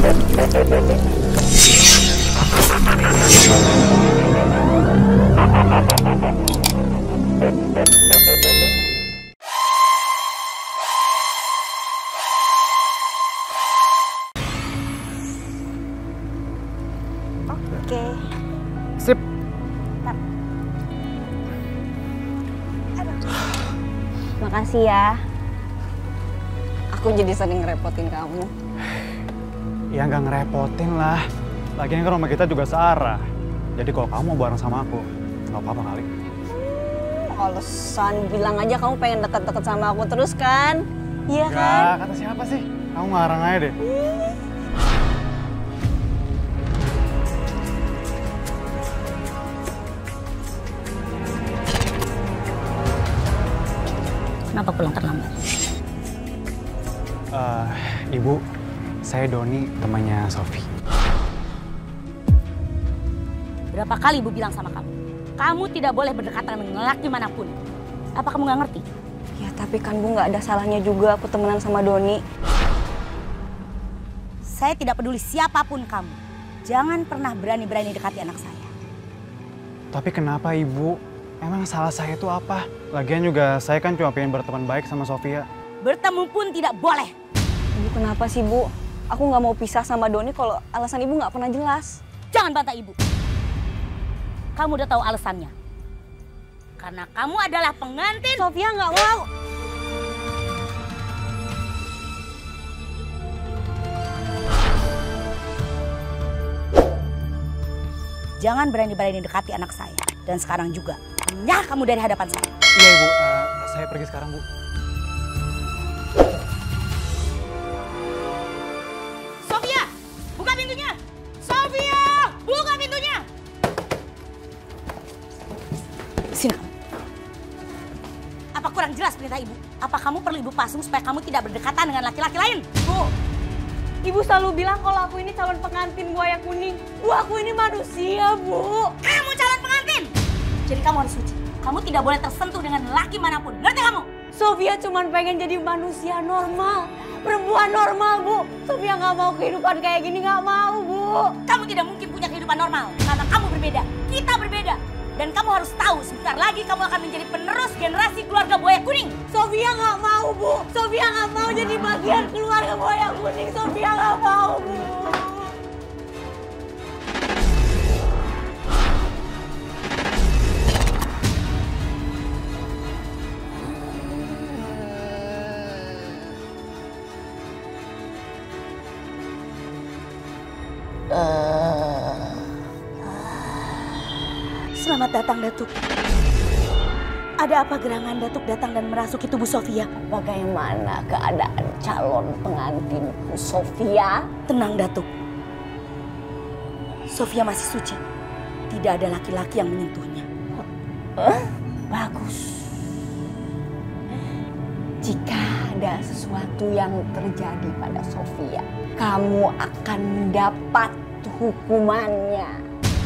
Oke. Sip. Makasih ya. Aku jadi sering ngerepotin kamu. Ya nggak ngerepotin lah. Lagian kan rumah kita juga searah. Jadi kalau kamu mau bareng sama aku, nggak apa-apa kali. Alasan bilang aja kamu pengen deket-deket sama aku terus kan? Iya kan? Ya, kata siapa sih? Kamu ngarang aja deh. Kenapa pulang terlambat? Ibu, saya Doni, temannya Sofi. Berapa kali Ibu bilang sama kamu? Kamu tidak boleh berdekatan dengan lelaki manapun. Apa kamu nggak ngerti? Ya tapi kan Bu nggak ada salahnya juga aku temenan sama Doni. Saya tidak peduli siapapun kamu. Jangan pernah berani-berani dekati anak saya. Tapi kenapa Ibu? Emang salah saya itu apa? Lagian juga saya kan cuma pengen berteman baik sama Sofia. Bertemu pun tidak boleh. Ibu kenapa sih Bu? Aku nggak mau pisah sama Doni kalau alasan Ibu nggak pernah jelas. Jangan bantah Ibu. Kamu udah tahu alasannya. Karena kamu adalah pengantin. Sofia nggak mau. Jangan berani-berani dekati anak saya. Dan sekarang juga, nyah kamu dari hadapan saya. Iya Ibu, saya pergi sekarang Bu. Sofia, buka pintunya. Sofia, buka pintunya. Sini kamu. Apa kurang jelas perintah Ibu? Apa kamu perlu Ibu pasung supaya kamu tidak berdekatan dengan laki-laki lain? Bu, Ibu selalu bilang kalau aku ini calon pengantin buaya kuning. Bu, aku ini manusia, Bu. Kamu calon pengantin. Jadi kamu harus suci. Kamu tidak boleh tersentuh dengan laki manapun. Ngerti kamu? Sofia cuma pengen jadi manusia normal. Perempuan normal, Bu. Sofia nggak mau kehidupan kayak gini, nggak mau, Bu. Kamu tidak mungkin punya kehidupan normal. Karena kamu berbeda. Kita berbeda. Dan kamu harus tahu, sebentar lagi kamu akan menjadi penerus generasi keluarga buaya kuning. Sofia nggak mau, Bu. Sofia nggak mau jadi bagian keluarga buaya kuning. Sofia nggak mau, Bu. Selamat datang, Datuk. Ada apa gerangan Datuk datang dan merasuki tubuh Sofia? Bagaimana keadaan calon pengantinku, Sofia? Tenang, Datuk. Sofia masih suci. Tidak ada laki-laki yang menyentuhnya. Bagus. Jika ada sesuatu yang terjadi pada Sofia, kamu akan mendapat hukumannya.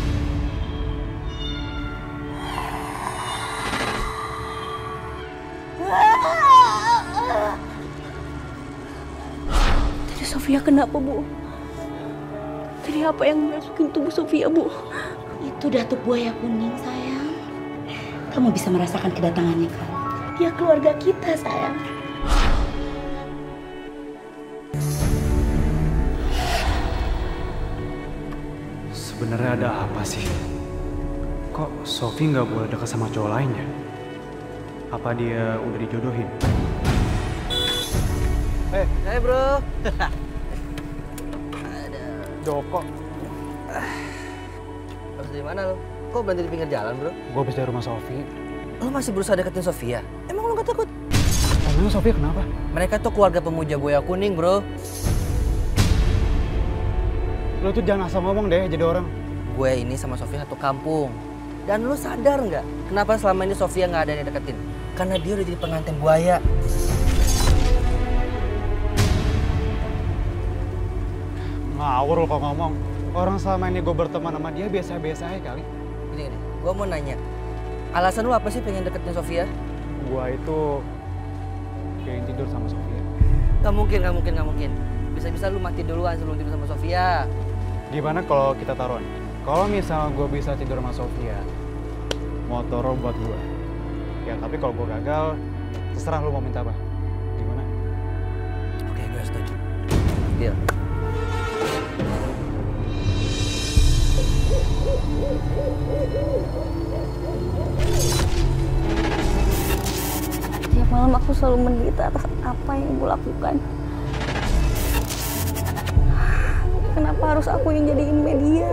Jadi Sofia kenapa, Bu? Jadi apa yang merasukin tubuh Sofia, Bu? Itu Datuk Buaya Kuning, sayang. Kamu bisa merasakan kedatangannya, kan? Dia keluarga kita, sayang. Sebenarnya ada apa sih? Kok Sofi nggak boleh dekat sama cowok lain ya? Apa dia udah dijodohin? Hai bro. Joko. Harus dari mana lo? Kok berhenti di pinggir jalan bro? Gue habis dari rumah Sofi. Lo masih berusaha deketin Sofia? Emang lo gak takut? Emang Sofi kenapa? Mereka tuh keluarga pemuja buaya kuning bro. Lo tuh jangan asal ngomong deh jadi orang. Gue ini sama Sofia satu kampung. Dan lo sadar nggak? Kenapa selama ini Sofia nggak ada yang deketin? Karena dia udah jadi pengantin buaya. Ngawur lo kok ngomong. Orang selama ini gue berteman sama dia biasa-biasa aja kali. Gini, gue mau nanya. Alasan lo apa sih pengen deketin Sofia? Gue itu pengen tidur sama Sofia. Gak mungkin. bisa-bisa lu mati duluan sebelum tidur sama Sofia. Gimana kalau kita taruhan? Kalau misalnya gue bisa tidur sama Sofia, motor buat gue. Ya tapi kalau gue gagal, terserah lu mau minta apa. Gimana? Oke, gue setuju. Deal. Tiap malam aku selalu menderita atas apa yang ibu lakukan. Kenapa harus aku yang jadiin media?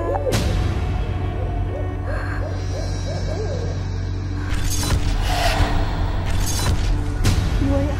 Buaya.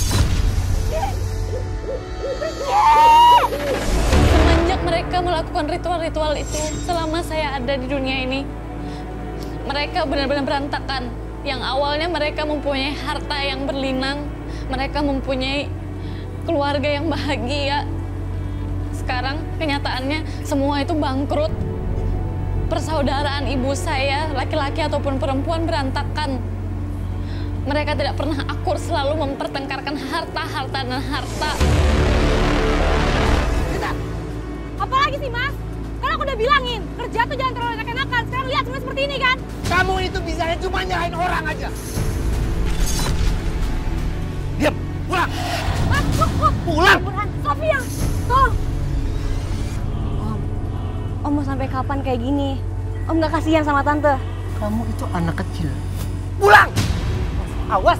Semenjak mereka melakukan ritual-ritual itu, selama saya ada di dunia ini, mereka benar-benar berantakan. Yang awalnya mereka mempunyai harta yang berlinang, mereka mempunyai keluarga yang bahagia. Sekarang kenyataannya semua itu bangkrut. Persaudaraan ibu saya, laki-laki ataupun perempuan, berantakan. Mereka tidak pernah akur, selalu mempertengkarkan harta dan harta. Apalagi sih Mas? Kan aku udah bilangin, kerja tuh jangan terlalu enak-enakan. Sekarang lihat semua seperti ini kan? Kamu itu bisanya cuma nyalahin orang aja. Diam, pulang. Mas, Pulang. Burhan, Sofia, tuh. Om mau sampai kapan kayak gini? Om gak kasihan sama tante? Kamu itu anak kecil. Pulang. Awas.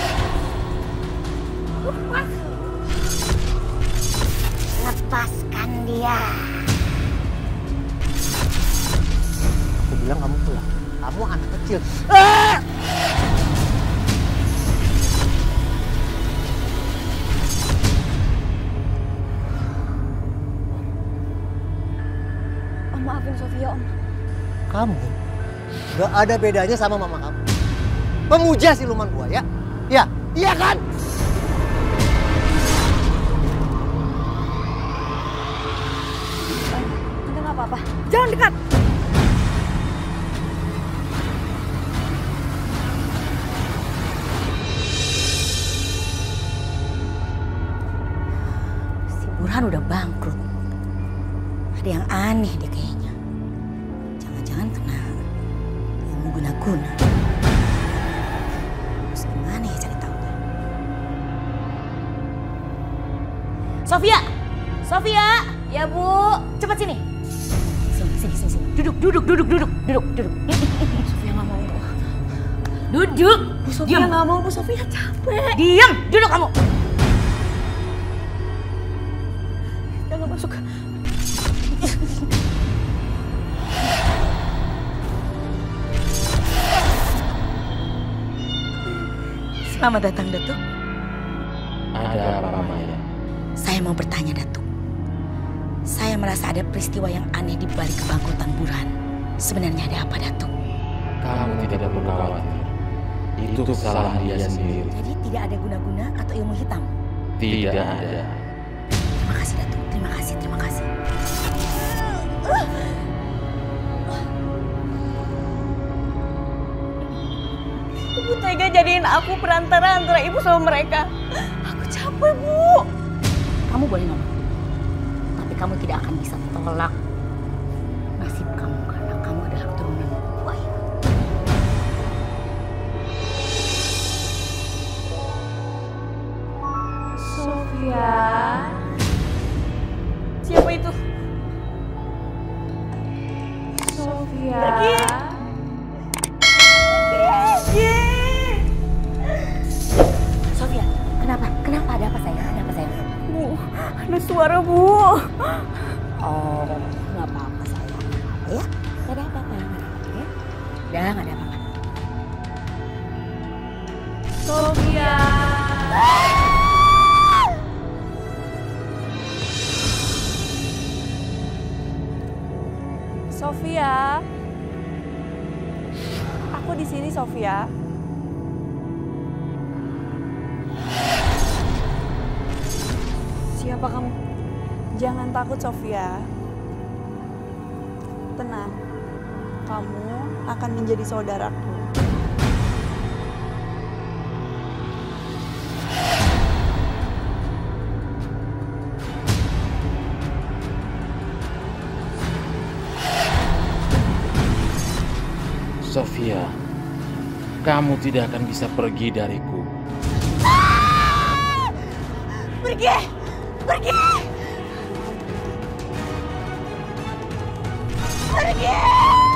Mas. Lepaskan dia. Aku bilang kamu pulang. Kamu anak kecil. Om maafin Sofia, Om. Kamu gak ada bedanya sama mama kamu. Pemuja siluman buaya. Ya, iya kan? Tante gak apa-apa. Jangan dekat. Si Burhan udah bangkrut. Ada yang aneh deh kayaknya. Jangan-jangan kena ilmu guna-guna. Terus gimana ya cari tahu? Sofia! Sofia! Ya Bu, cepat sini. Sini. Duduk. Sofia nggak mau. Duduk. Bu Sofia nggak mau. Bu Sofia capek. Diam. Duduk kamu. Jangan masuk. Selamat datang, Datuk. Ada apa, Maya? Saya mau bertanya, Datuk. Saya merasa ada peristiwa yang aneh di balik kebangkrutan Burhan. Sebenarnya ada apa, Datuk? Kamu tidak perlu khawatir. Itu kesalahan dia sendiri. Jadi tidak ada guna-guna atau ilmu hitam? Tidak ada. Terima kasih, Datuk. Terima kasih. Ibu tega jadiin aku perantara antara ibu sama mereka. Aku capek, Bu. Kamu boleh ngomong. Tapi kamu tidak akan bisa tolak nasib kamu karena kamu adalah keturunan buaya. Sofia. Siapa itu? Sofia. Sofia, kenapa? Ada apa sayang? Bu, ada suara Bu. Oh, nggak apa-apa sayang. Ya, nggak ada apa-apa ya. Udah, nggak ada apa-apa. Sofia. Sofia. Aku di sini, Sofia. Siapa kamu? Jangan takut, Sofia. Tenang. Kamu akan menjadi saudaraku. Sofia, kamu tidak akan bisa pergi dariku. Pergi! Pergi! Pergi!